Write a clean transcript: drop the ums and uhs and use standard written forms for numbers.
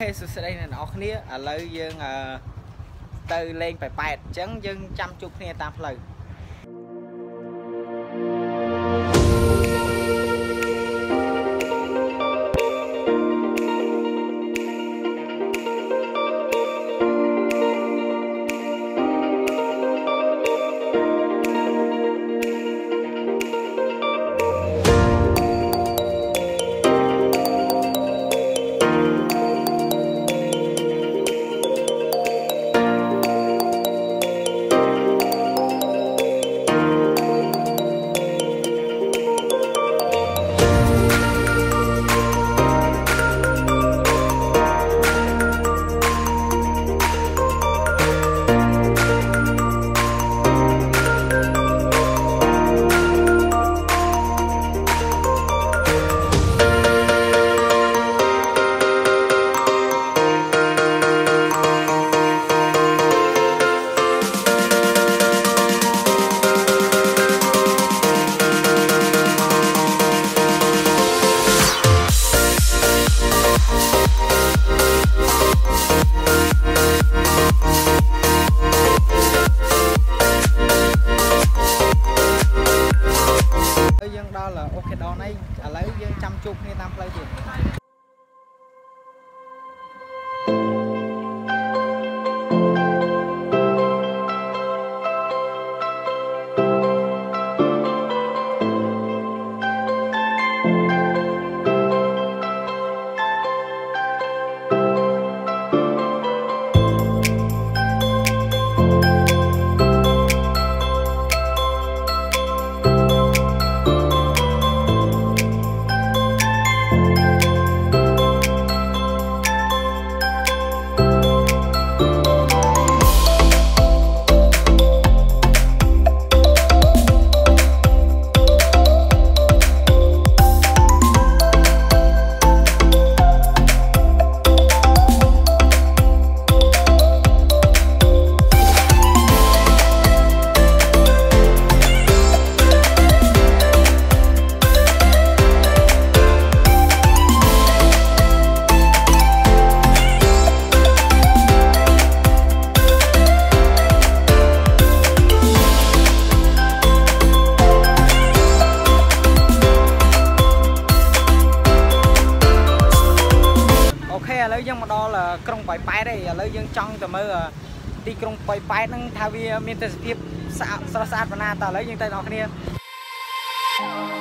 Sự sẽ đây là nó khía ở lời dương từ lên phải bẹt chấn dương chăm chục nghe tam lời. Đó là ok đó này lấy chăm chục nghe tam play tiền. Lấy dân mà đó là công bài bài đây lấy dân trong từ mơ đi công bài bài năng thay vì miền tây tiếp xa xa và na ta lấy dân tây nó kia.